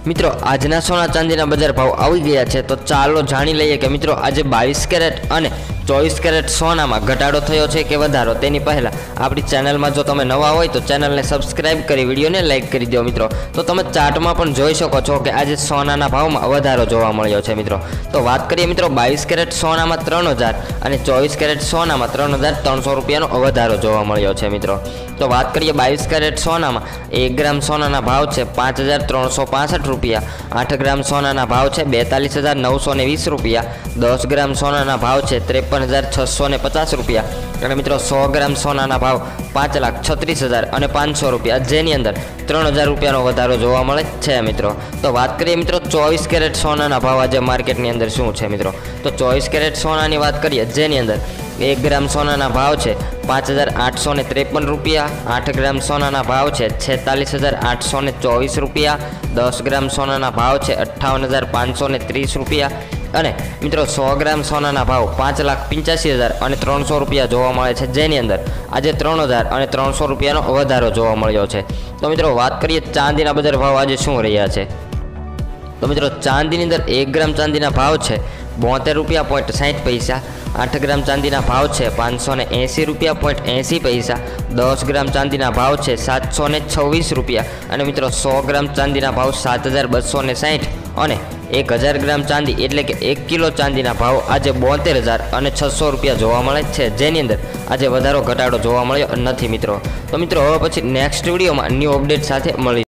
मित्रों आजना सोना चांदीना बजार भाव आई गया है तो चालो जाणी लईए कि मित्रों आज 22 कैरेट और 24 कैरेट सोना में घटाडो थयो छे के वधारो। तेनी पहला आपणी चेनल में जो तमे नवा होय तो चेनल ने सब्सक्राइब करी वीडियो ने लाइक करी दो। मित्रों तो तमे चार्ट में पण जोई शको छो कि आज सोना भाव में वधारो जोवा मळ्यो छे। मित्रों तो बात करिए मित्रों 22 कैरेट सोना में 3000 और 24 कैरेट सोना में 3300 रुपया वधारो जोवा मळ्यो छे। मित्रों तो बात करिए 22 कैरेट सोना में 1 ग्राम सोना भाव है 5365 रुपया, 8 ग्राम सोना भाव है 42920 रुपया, 10 ग्राम सोना भाव है 53,650 रुपया और मित्रों 100 ग्राम सोना भाव 5,36,500 रुपया, जेनी अंदर 3000 रुपया वधारो जोवा मळे छे। मित्रों तो बात करिए मित्रों 24 कैरेट सोना भाव आज मार्केटनी अंदर शुं छे। मित्रों तो 24 कैरेट सोना की बात करिए जेनी अंदर 1 ग्राम सोना भाव है 5,853 रुपया, 8 ग्राम सोना भाव है 46,824 रुपया, 10 ग्राम सोना भाव है 58,530 रुपया और मित्रों 100 ग्राम सोना भाव 5,85,300 रुपया जोवा मळे छे, जेनी अंदर आज 3,300 रुपया वधारो जोवा मळ्यो छे। तो मित्रों बात करिए चांदीना बजार भाव आज शुं रह्या छे। तो मित्रों चांदी अंदर 1 ग्राम चांदीना भाव है 72 रुपया 60 पैसा, 8 ग्राम चांदीना भाव है 580 रुपया 80 पैसा, 10 ग्राम चांदीना भाव है 726 रुपया और मित्रों 100 ग्राम चांदीना भाव 7260 और 1000 ग्राम चांदी एटले के 1 किलो चांदीना भाव आज 72,600 रुपया जोवा मळे छे, जेनी अंदर आज वधारो घटाडो जोवा मळ्यो नथी। मित्रों तो मित्रों हवे पछी नेक्स्ट विडियो में न्यू अपडेट साथे मळीशुं।